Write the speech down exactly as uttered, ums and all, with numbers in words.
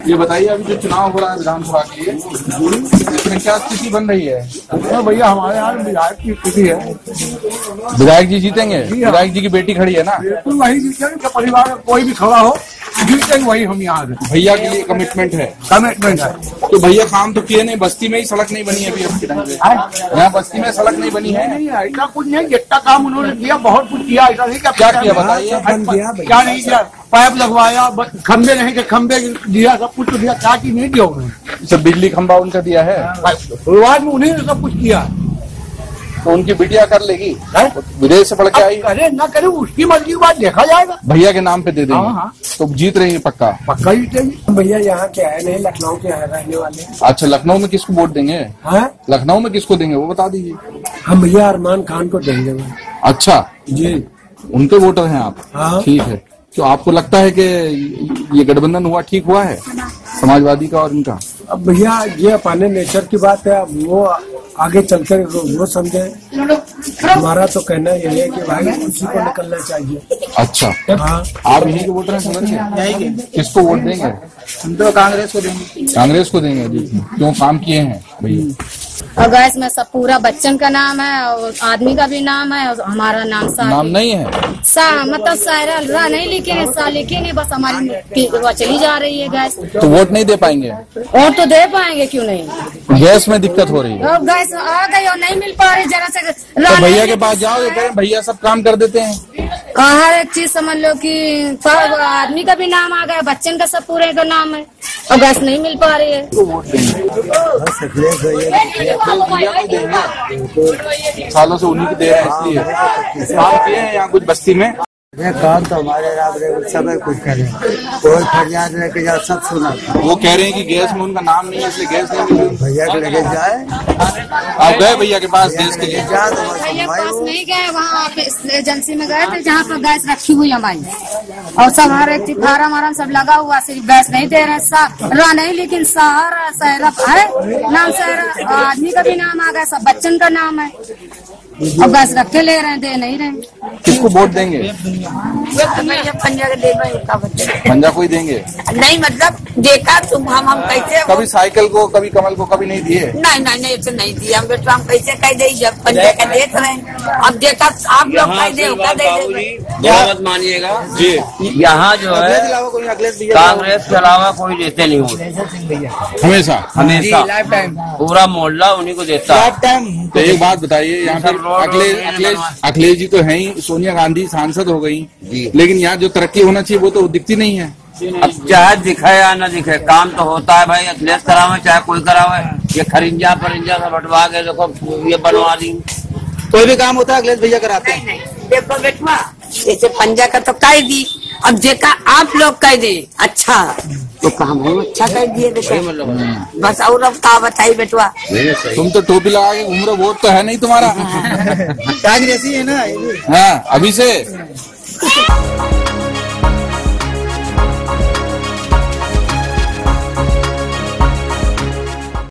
ये बताइए, अभी जो चुनाव हो रहा है विधानसभा के लिए, इसमें क्या स्थिति बन रही है? तो भैया हमारे यहाँ विधायक की स्थिति है। विधायक जी जीतेंगे? विधायक जी की बेटी खड़ी है ना? बिल्कुल वही जीतेंगे, परिवार में कोई भी खड़ा हो जीतेंगे वही हम यहाँ से। भैया के लिए कमिटमेंट है? कमिटमेंट है। तो भैया काम तो किए नहीं, बस्ती में ही सड़क नहीं बनी है अभी आपके टाइम पे। यहाँ बस्ती में सड़क नहीं बनी है? नहीं ऐसा कुछ नहीं, जितना काम उन्होंने किया बहुत कुछ किया। ऐसा नहीं क्या किया बताइए? क्या नहीं किया? पाइप लगवाया, खंबे नहीं थे खंबे दिया, सब कुछ दिया। क्या चीज नहीं दिया उन्होंने? सब बिजली खंबा उनका दिया है, शुरुआत में उन्हीं ने सब कुछ किया। तो उनकी बिटिया कर लेगी? विदेश से पढ़ के आई? करे ना करे उसकी मर्जी की बात देखा जाएगा। भैया के नाम पे दे देंगे? हाँ हाँ। तो जीत रही है पक्का? पक्का जीतेंगे। भैया यहाँ के आए नहीं, लखनऊ के आए रहने वाले। अच्छा, लखनऊ में किसको वोट देंगे? हाँ? लखनऊ में किसको देंगे वो बता दीजिए। हम भैया अरमान खान को देंगे भाई। अच्छा जी, उनके वोटर हैं आप? हाँ। ठीक है। तो आपको लगता है कि ये गठबंधन हुआ ठीक हुआ है समाजवादी का और इनका? अब भैया ये अपने नेचर की बात है, अब वो आगे चलकर वो समझे। हमारा तो कहना यही है कि भाई उसी को निकलना चाहिए। अच्छा, हाँ। आप यही के वोटर हैं समझ गए? किसको वोट देंगे? हम तो कांग्रेस को देंगे। कांग्रेस को देंगे जी? क्यों, काम किए हैं भैया? और गैस में सब पूरा बच्चन का नाम है और आदमी का भी नाम है और हमारा नाम सा नाम नहीं है? सा मतलब सायरा रा नहीं लिखेंगे, सा लिखेंगे, बस हमारी वो चली जा रही है गैस। तो वोट नहीं दे पाएंगे? और तो दे पाएंगे, क्यों नहीं? गैस में दिक्कत हो रही है और गैस आ गई और नहीं मिल पा रही जरा से। तो भैया के पास जाओ, ये कहें भैया सब काम कर देते हैं। हर एक चीज समझ लो कि आदमी का भी नाम आ गया, बच्चन का सब पूरे का नाम है और गैस नहीं मिल पा रही है। तो वोट देंगे, सालों से उन्हीं को दे रहे हैं, इसलिए काम किए हैं यहाँ कुछ बस्ती में। ये काम तो हमारे सब कुछ करें, कोई फरियाद लेके जा, सब सुना। वो कह रहे हैं कि गैस में उनका नाम नहीं है इसलिए गैस नहीं मिली। भैया के लेके जाए, आप गए भैया के पास गैस के लिए? भैया के पास नहीं गए, वहाँ एजेंसी में गए थे जहाँ पर गैस रखी हुई हमारी, और सब हर एक चीज फार्म वार्म सब लगा हुआ, सिर्फ गैस नहीं दे रहे। सा नहीं, लेकिन सहारा सहरा है नाम, सहरा आदमी का भी नाम आ गया, सब बच्चन का नाम है और गैस रख के ले रहे हैं, दे नहीं रहे। किसको वोट देंगे? पंजा दे पंजा कोई देंगे? नहीं, मतलब देखा तुम हम हम कैसे कभी साइकिल को, कभी कमल को, कभी नहीं दिए? नहीं नहीं नहीं ऐसे नहीं दिया हम बेटा, हम कैसे कह दे जब पंजा का देख रहे हैं। अब देखा आप लोग कह दे मत मानिएगा जी, यहाँ जो है कांग्रेस के अलावा कोई देते नहीं होते, हमेशा हमेशा पूरा मोहल्ला उन्हीं को देता है। तो एक बात बताइए, यहाँ पर अखिलेश अखिलेश अखिलेश जी तो है ही, सोनिया गांधी सांसद हो गई, लेकिन यहाँ जो तरक्की होना चाहिए वो तो दिखती नहीं है। अब चाहे दिखे या न दिखे, काम तो होता है भाई। अखिलेश करावे चाहे कोई करावे, ये खरिंजा परिंजा सब हटवा के देखो ये बनवा दी, कोई भी काम होता है अखिलेश भैया कराते हैं। देखो बेटवा, जैसे पंजा का तो कह दी, अब देखा आप लोग कह दे अच्छा तो काम हम अच्छा कर दिए बेटा, बस। और अब का बताइए बेटवा, तुम तो टोपी लगा के घूम रहे, वोट तो है नहीं तुम्हारा। कांग्रेसी है ना। हाँ, अभी से